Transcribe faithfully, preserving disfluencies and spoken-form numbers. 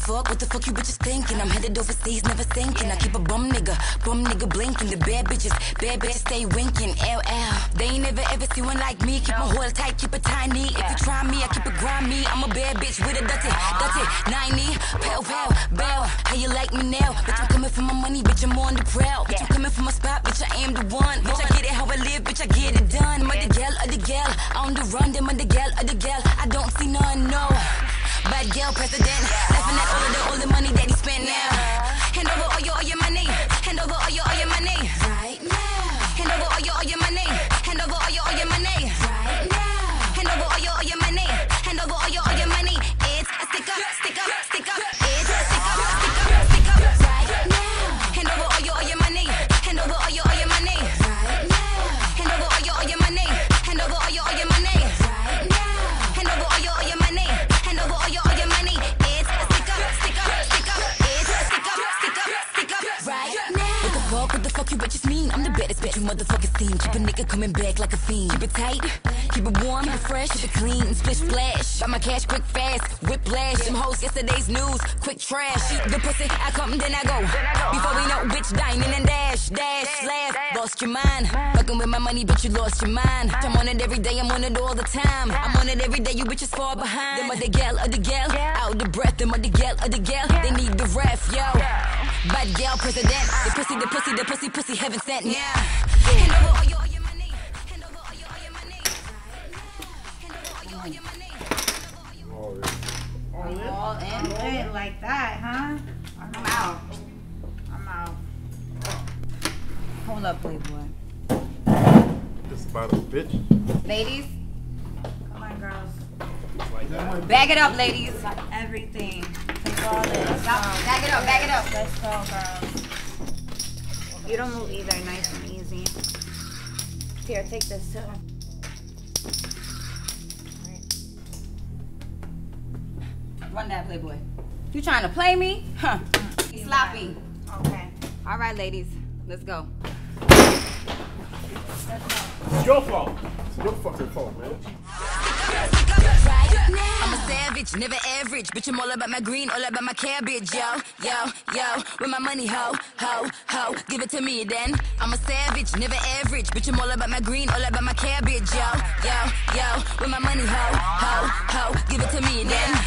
fuck? What the fuck you bitches thinking? I'm headed overseas, never thinking. I keep a bum nigga, bum nigga blinking. The bad bitches, bad bitches stay winking. L L. They ain't never ever seen one like me. Keep my hold tight, keep it tiny. If you try me, I keep it grimy. I'm a bad bitch with a dirty, dirty ninety. Pal, pal, bell. How you like me now? Bitch, I'm coming for my money, bitch, I'm on the prowl. Bitch, I'm coming for my spot, bitch, I am the one. Bitch, I get it how I live, bitch, I get it done. I'm the gal, of the gal, on the run. Them the gal, of the gal, I don't see none, no. Bad girl president, laughing at all of the all the money that he spent now. Hand over all your all your money, hand over all your all your money. Right now. Hand over all your all your money, hand over all your all your money. Right now. Hand over all your all your money, hand over all your all your money. It's a stick up, stick up, stick up. It's a stick up, stick up, stick up. Right now. Hand over all your all your money, hand over all your all your money. Right now. Hand over all your all your money, hand over all your all your money. Right now. Hand over all your all your money, hand over all your all your money. It's a stick up, stick up, stick up. It's a stick up, stick up, stick up. Right now. What the fuck? What the fuck you bitches mean? I'm the baddest bitch you motherfuckers seen. Keep a nigga coming back like a fiend. Keep it tight, keep it warm, keep it fresh, keep it clean. Splish splash, buy my cash quick fast. Whiplash, them hoes yesterday's news. Quick trash, eat the pussy, I come then I go. Before we know, bitch dining and dash, dash, laugh. Lost your mind, fucking with my money, bitch you lost your mind. I'm on it every day, I'm on it all the time. I'm on it every day, you bitches fall behind. Them other gal, other gal, out the breath. Them other gal, other gal, they need the ref, yo. Bad gal president, the pussy, the pussy, the pussy, pussy heaven sent, yeah. Hand over all your, all your money, hand over all your, all your money. Hand over all your, all your money. Oh, yeah. All in it like that, huh? I'm out. I'm out. Hold up, Playboy. This about a bitch. Ladies, come on, girls. Like that. Bag it up, ladies. Got everything. Take all this. Bag it up, bag it up. Let's go, girls. You don't move either. Nice and easy. Here, take this too. Run that, Playboy. You trying to play me? Huh. Sloppy. Okay. All right, ladies. Let's go. It's your fault. It's your fucking fault, man. I'm a savage, never average. Bitch, I'm all about my green, all about my cabbage, yo, yo, yo. With my money, ho, ho, ho. Give it to me then. I'm a savage, never average. Bitch, I'm all about my green, all about my cabbage, yo, yo, yo. With my money, ho, ho, ho. Give it to me then.